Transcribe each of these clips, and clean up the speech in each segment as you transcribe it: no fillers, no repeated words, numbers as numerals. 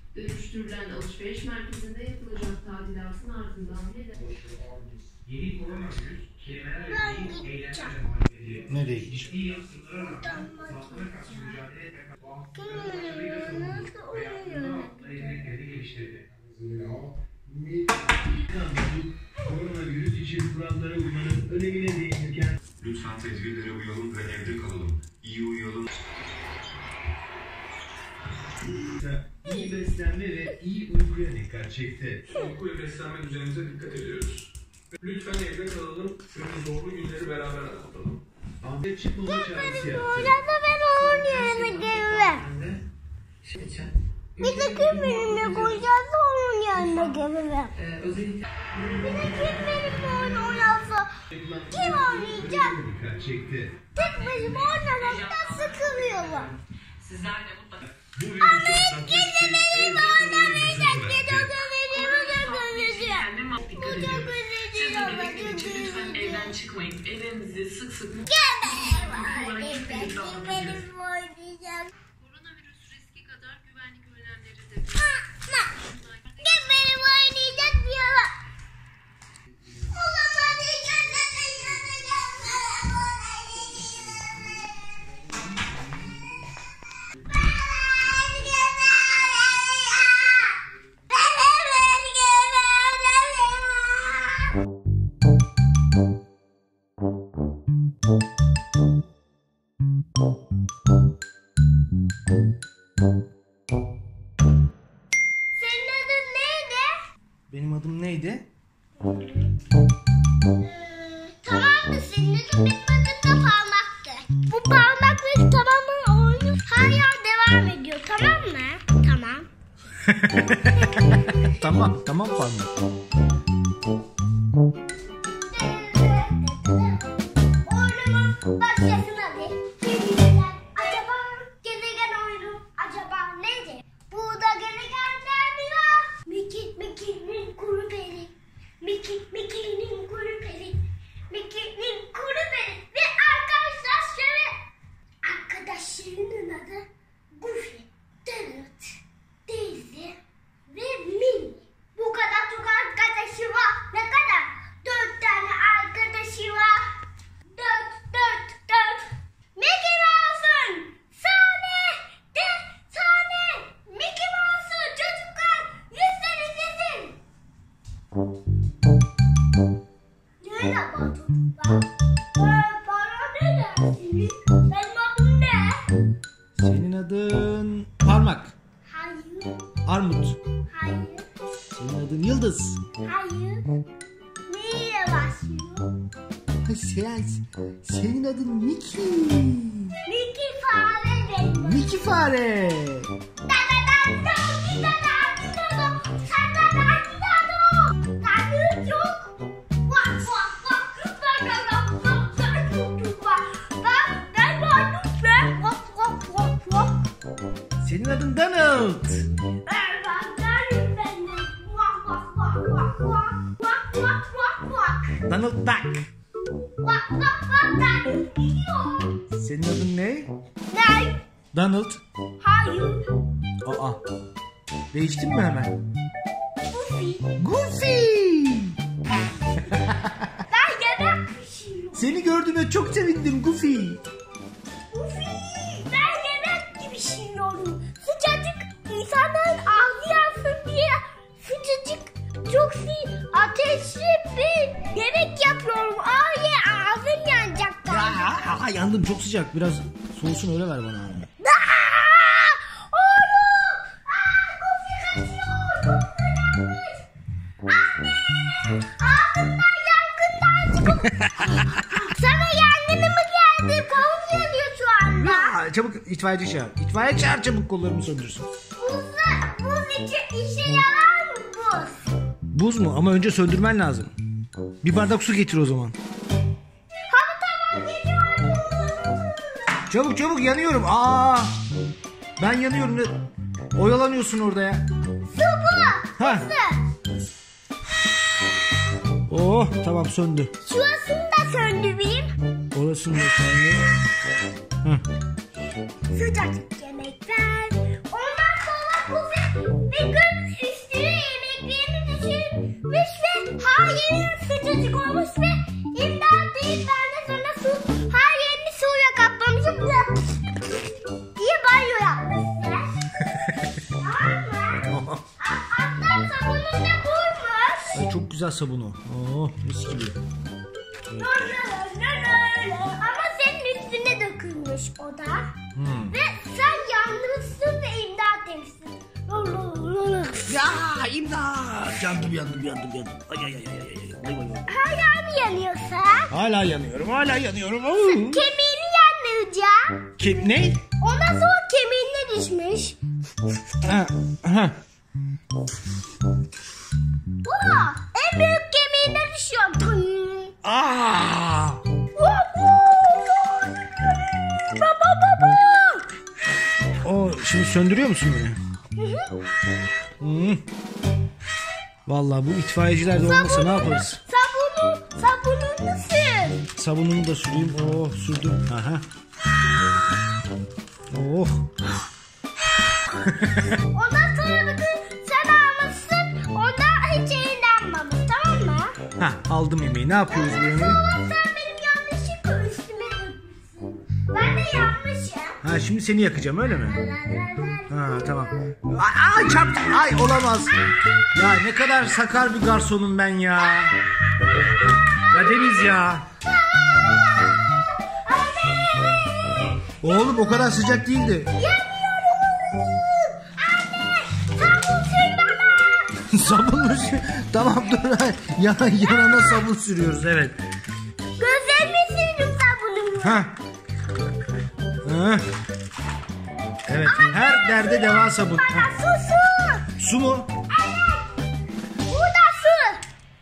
Dönüştürülen alışveriş merkezinde yapılacak tadilatın ardından yeni koronavirüs kelimeler ve eylemlerle muhalefeti. Nereye gidiyor? Ciddi yansımalara rağmen salgına karşı mücadele etmek başarıyla savunmuş ve aklına attığı yetenekleri geliştirdi. Koronavirüs için kurallara uymanın önemine değinirken lütfen tedbirlere uyalım ve evde kalalım. İyi uyuyalım. İyi beslenme ve iyi uykuya dikkat çekti. Uyku ve beslenme düzenimize dikkat ediyoruz. Lütfen evde kalalım, şöyle zorlu günleri beraber atlatalım. Ahmet çıkmama çağrısı yaptı. Ben onun yerine gelirim. Bir de kim benimle koyacaksa onun yanına gelirim. Bir de kim benimle oyun oynarsa kim oynayacak? Dikkat çekti. Tek başıma oynamaktan sıkılıyorum. sizler de mutlaka Ama ilk gece benimle oynamayacak. Gece ödevlerimi de göreceğim. Bu çok lütfen evden çıkmayın. Evlerinizi sık sık benim oynayacağım. koronavirüs riski kadar güvenlik önlemleri de Kim benim oynayacak diyorlar. Olamaz. Senin adın neydi? Benim adım neydi? Tamam mı? Senin adın benim adım da parmaktı. Bu parmakları tamamen oyunu hala devam ediyor. Tamam mı? Tamam. Tamam parmak. Oyunun başlasına bir. Acaba gezegen oyunu acaba nedir? Burada gezegenler mi var? Mickey'nin kuru peri. Mickey'nin kuru peri. Mickey'nin kuru peri. Ve arkadaşlarının adı Goofy, Donald, Daisy ve Minnie. Bu kadar çok arkadaşı var. Ne kadar? 4 tane arkadaşı var. 4. Mickey Mouse'un sahne. Mickey Mouse'un çocuklar yüzleri kesin. Nerede bu çocuklar? Bana ne dersiniz? Benim adım ne? Senin adın Parmak. Hayır. Armut. Hayır. Senin adın Yıldız. Hayır. Neyle başlıyor? Senin adın Mickey. Mickey fare benim. Mickey fare. Senin adın Donald. Donald Duck. Senin adın ne? Ne? Donald. Hayır. Aa. Değiştin mi hemen? Goofy. Goofy. Ben yemek pişiriyorum. Seni gördüğüme çok sevindim Goofy. Goofy. Ben yemek pişiriyorum. Sıcacık insanların ağzı yansın diye sıcacık çok ateşli bir yemek yapıyorum. Ağzım yanacak galiba. Yandım, çok sıcak. Biraz soğusun öyle ver bana abi. Oğlum! Goofy kaçıyor. Çok sıcakmış. Anne! Ağzımdan yangından çıkıyor. Sana yangını mı geldi? Kavun yanıyor şu anda. Çabuk itfaiyeci çağır. İtfaiye çağır, çabuk kollarımı söndürsün. Buz için işe yarar mı buz? Buz mu? Ama önce söndürmen lazım. Bir bardak su getir o zaman. Tamam geliyorum. Çabuk çabuk, yanıyorum. Ben yanıyorum. Oyalanıyorsun orada ya. Su bu. Ha. Oh, tamam, söndü. Şurasını da söndüreyim. Orasını da söndü. Sıcacık yemekler. Ondan sonra Goofy ve yerim sıcacık olmuş ve imdat deyip ben de sonra her yerini suyla kaplamışım diye banyo yapmışsın. Tamam mı? Hatta sabunun da bulmuş. Ay, çok güzel sabun o. Oh, mis gibi. Ama senin üstüne dökülmüş o da. Ve sen yanmışsın ve imdat demişsin. Ya imdat! Yandım. Ay. Hala mı yanıyorsun? Hala yanıyorum. Kemiğini yanmayacağım. Ne? Ondan sonra kemiğine düşmüş. Ha. Bu en büyük kemiğine düşüyor. Aa! Baba. O şimdi söndürüyor musun beni? Vallahi bu itfaiyeciler de olmasa ne yaparız? Sabununu sür. Sabunumu da süreyim. Oh, sürdüm. Aha. Oh. Ondan sonra bakın sen almışsın. Ondan hiç eğlenmemiş, tamam mı? Ha, aldım yemeği. Ne yapıyoruz bu yemeği? Sonra sen benim yanlışlıkla üstüme dökmüşsün. Ben de yanmışım. Ha, şimdi seni yakacağım öyle mi? Ha, tamam. Ay çarptım. Ay olamaz. Ya ne kadar sakar bir garsonum ben ya. Ya Deniz ya. Oğlum o kadar sıcak değildi. Sabun mu? Tamam dur. Yanına sabun sürüyoruz, evet. Gözlerimi sürdüm sabunumu. Ha. Evet, her derde deva sabun. Ha. Su. Su mu? Bu da su.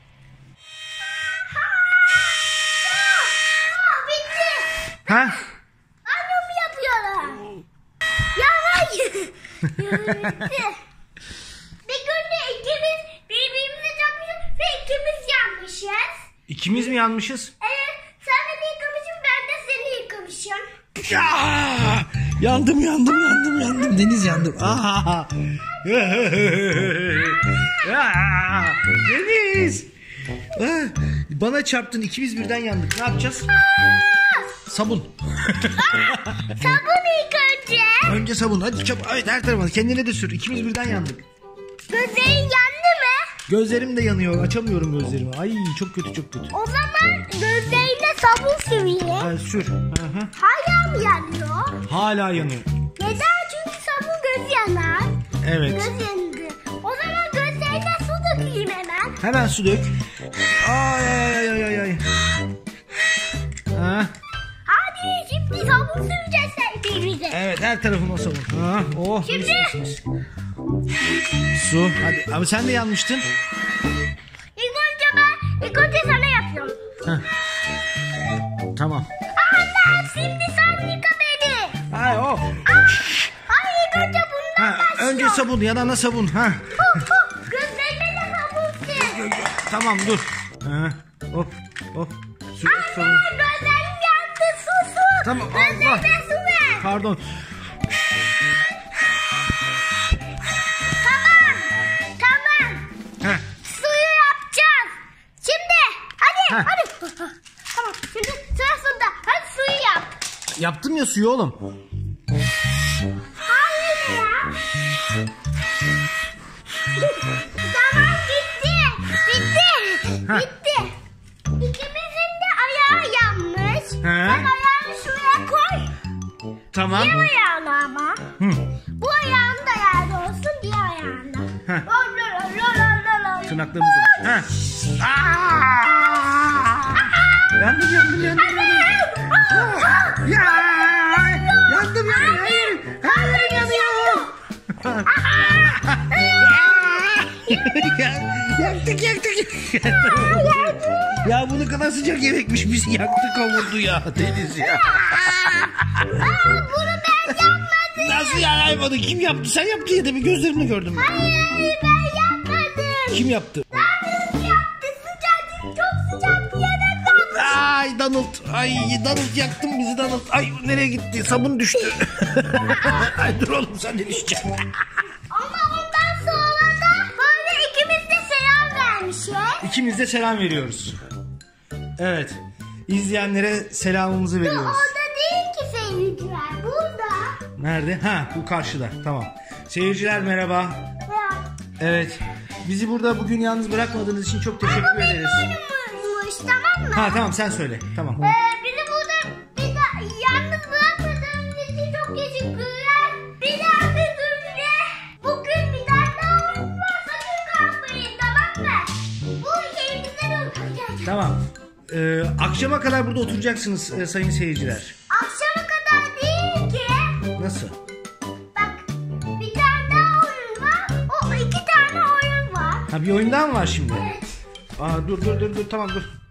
Bitti. Ha? Banyomu yapıyorum. Ya hayır. Bitti. Bir günde ikimiz birbirimize çarpmışız ve ikimiz yanmışız. İkimiz mi yanmışız? Evet, sen beni yıkamışsın, ben de seni yıkamışım. Ya! Yandım Deniz, yandım. Aha! Ya! Deniz! Bana çarptın, ikimiz birden yandık. Ne yapacağız? Sabun. Sabun ilk önce. Önce sabun. Hadi çabuk. Evet, her tarafına. Kendine de sür. İkimiz birden yandık. Gözlerin yandı mı? Gözlerim de yanıyor. Açamıyorum gözlerimi. Ay çok kötü. O zaman gözlerine sabun süreyim. Ay, sür. Hı. Hala mı yanıyor? Hala yanıyor. Neden? Çünkü sabun göz yanar. Evet. Göz yandı. O zaman gözlerine su dökeyim hemen. Hemen su dök. Ay. Ha. Hadi şimdi sabun süreceğiz birbirimize. Evet, her tarafıma sabun. Ha. Oh. Şimdi. Mis. Su. Hadi. Abi sen de yanmıştın. İlk önce sana yapıyorum. Heh. Tamam. Anne şimdi sen yıka beni. Ay o. Hayır ilk önce bundan başlıyorum. Önce sabun, yanına sabun. Ha. Gözlerine de sabun sür. Tamam dur. Ha. Hop. Sür sabun. Anne gözlerim yandı, su. Tamam, Gözlerime Allah. su ver. Pardon. Tamam. Heh. Suyu yapacağız. Şimdi hadi. Heh. Hadi. Tamam şimdi sırasında. Hadi suyu yap. Yaptım ya suyu oğlum. Hayır ya. Tamam bitti. Heh. Bitti. İkimizin de ayağı yanmış. He. Sen ayağını şuraya koy. Tamam. Diğer ayağını ama. Hı. Bu ayağın da yerde olsun, diğer ayağında. Heh. Lalalala. Tırnaklarımızı. Ha. Yandım. Ya! Yandım. Hayır. Hayır yanıyor. Yaktık. Ya bu ne kadar sıcak yemekmiş, bizi yaktı kavurdu ya Deniz ya. Bunu ben yapmadım. Nasıl yanaymadı? Kim yaptı? Sen yaptın ya, demin gözlerimle gördüm ben. Hayır ben yapmadım. Kim yaptı? Donald yaptı, sıcacık, çok sıcak bir yemek yaptı. Ay Donald yaktın bizi Donald. Ay nereye gitti? Sabun düştü. Ay dur oğlum, sen de düşeceksin. Ama ondan sonra da böyle ikimiz de selam vermişiz. İkimiz de selam veriyoruz. Evet. İzleyenlere selamımızı veriyoruz. Orada değil ki seyirciler. Burada. Nerede? Ha, bu karşıda. Tamam. Seyirciler merhaba. Evet. Bizi burada bugün yalnız bırakmadığınız için çok teşekkür ederiz. Oyunmuş, tamam mı? Ha tamam, sen söyle. Tamam. Bizi burada yalnız bırakmadığınız için çok teşekkürler. Bir daha bizimle bugün bir tane oyun var. Sakın kalmayın, tamam mı? Bu şeyimizden oturacağız. Tamam. Akşama kadar burada oturacaksınız sayın seyirciler. Akşama kadar değil ki. Nasıl? Bak, bir tane daha oyun var. O 2 tane oyun var. Ha, bir oyun daha mı var şimdi? Evet. Aa, dur tamam dur.